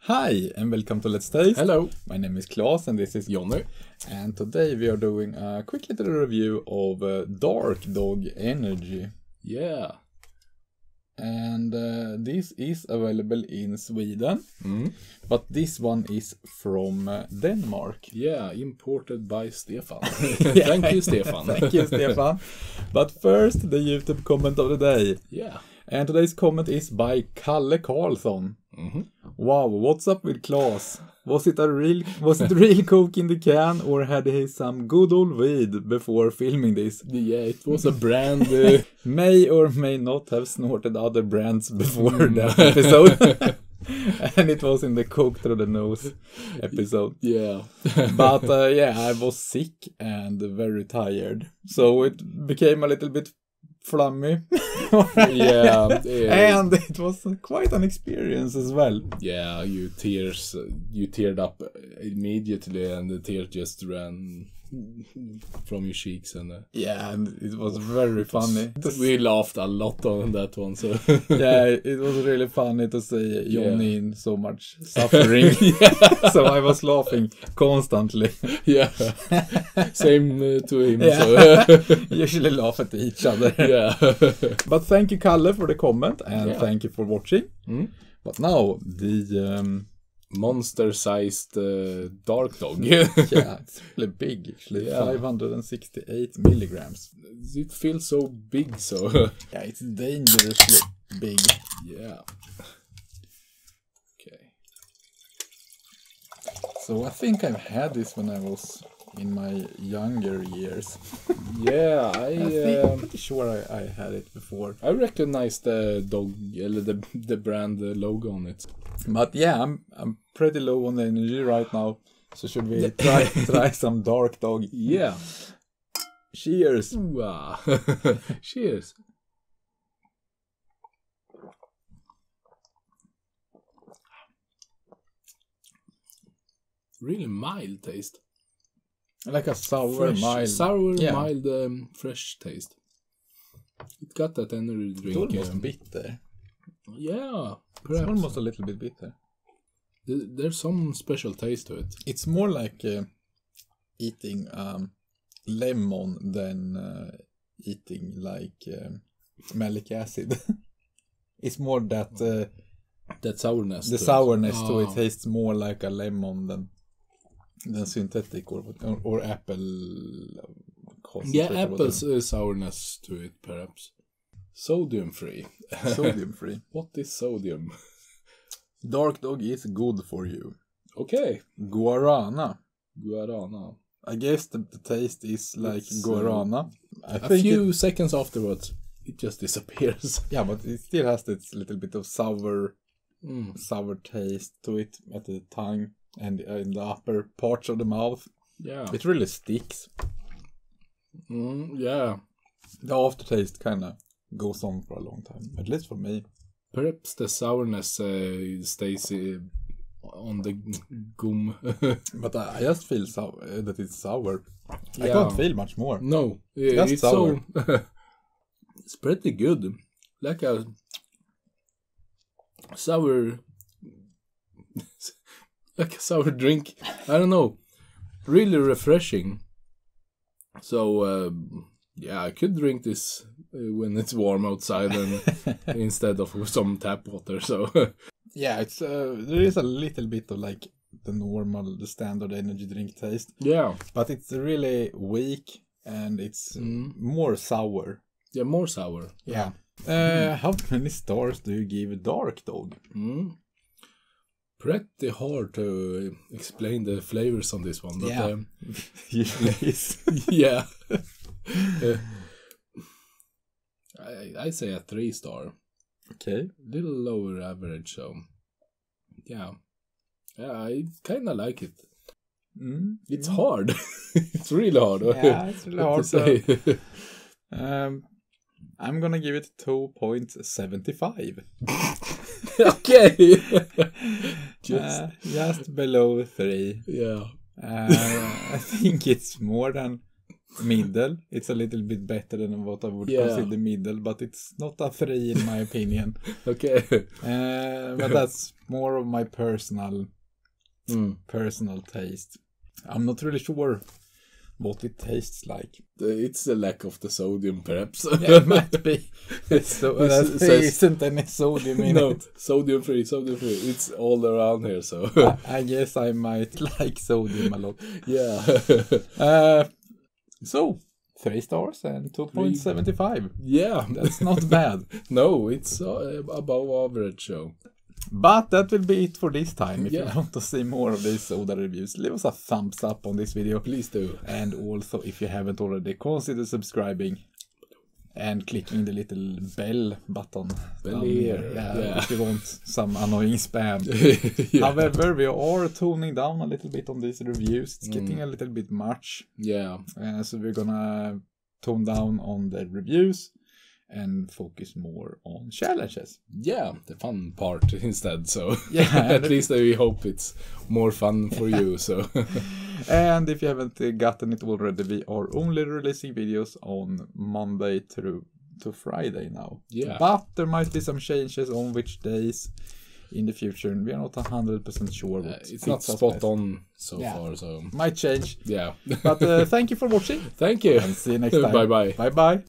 Hi and welcome to Let's Taste. Hello. My name is Klaus and this is Jonny. And today we are doing a quick little review of Dark Dog Energy. Yeah. And this is available in Sweden. But this one is from Denmark. Yeah, imported by Stefan. Thank you, Stefan. Thank you, Stefan. But first, the YouTube comment of the day. Yeah. And today's comment is by Kalle Karlsson. Wow, what's up with Klaus? Was it real coke in the can, or had he some good old weed before filming this? Yeah, it was a brand. May or may not have snorted other brands before the episode. And it was in the coke through the nose episode. Yeah. But yeah, I was sick and very tired. So it became a little bit flummy. Yeah. And it was quite an experience as well. Yeah, you teared up immediately, and the tears just ran from your cheeks, and Yeah, and it was very funny. we laughed a lot on that one. So Yeah, it was really funny to see Jonny in so much suffering. So I was laughing constantly. yeah, same to him. Yeah. So Usually laugh at each other. yeah. But thank you, Kalle, for the comment, and thank you for watching. But now the monster-sized dark dog. yeah, it's really big actually. Yeah. 568 milligrams. It feels so big, so Yeah, it's dangerously big. yeah. Okay. So I think I've had this when I was in my younger years. Yeah, I'm pretty sure I had it before. I recognize the dog, the brand logo on it. But yeah, I'm pretty low on energy right now. So should we try some Dark Dog? Yeah. Cheers. Wow. Cheers. Really mild taste. Like a sour, Fresh, mild. sour, Yeah. mild, fresh taste. It got that energy It's drink. almost bitter. Yeah, It's perhaps. almost a little bit bitter. There's some special taste to it. It's more like eating lemon than eating like malic acid. It's more that That sourness. the to sourness it. to it tastes more like a lemon than synthetic or apple. Yeah, concentrate or apple's whatever. sourness to it, perhaps. Sodium free. Sodium free. What is sodium? Dark Dog is good for you. Okay. Guarana. Guarana. I guess the taste is like It's, guarana. I A think few seconds afterwards, it just disappears. yeah, but it still has this little bit of sour taste to it at the tongue and in the upper parts of the mouth. Yeah. It really sticks. Yeah. The aftertaste kind of goes on for a long time, at least for me. Perhaps the sourness stays on the gum. But I just feel that it's sour. I Yeah. can't feel much more. No, Just it's sour. so. It's pretty good, like a sour, like a sour drink. I don't know, really refreshing. So yeah, I could drink this when it's warm outside and instead of some tap water. So Yeah, it's there is a little bit of like the standard energy drink taste, yeah, but it's really weak and it's more sour. yeah, more sour. Yeah. How many stars do you give Dark Dog? Pretty hard to explain the flavors on this one, but Yeah. Usually it's yeah. I say a 3-star. okay. Little lower average, so yeah. Yeah, I kinda like it. It's hard. It's really hard. Yeah, it's really hard to say. I'm gonna give it 2.75. Okay. Just below 3. Yeah. I think it's more than middle. It's a little bit better than what I would consider middle, but it's not a 3 in my opinion. Okay. But that's more of my personal taste. I'm not really sure what it tastes like. It's the lack of the sodium, perhaps. Yeah, it might be. There isn't any sodium in it. Sodium free. It's all around here, so. I guess I might like sodium a lot. Yeah. So, 3 stars and 2.75. Yeah. That's not bad. No, it's above average show. But that will be it for this time. If you want to see more of these soda reviews, leave us a thumbs up on this video. Please do. And also, if you haven't already, consider subscribing and clicking the little bell button down here. Yeah. If you want some annoying spam. However, we are toning down a little bit on these reviews. It's getting a little bit much. Yeah. So we're gonna tone down on the reviews and focus more on challenges. Yeah, the fun part instead. So at least we hope it's more fun for you. So and if you haven't gotten it already, we are only releasing videos on Monday through to Friday now. Yeah. But there might be some changes on which days in the future, and we are not 100% sure. It's not spot on so far, so might change. Yeah. But thank you for watching. Thank you. And see you next time. Bye bye. Bye bye.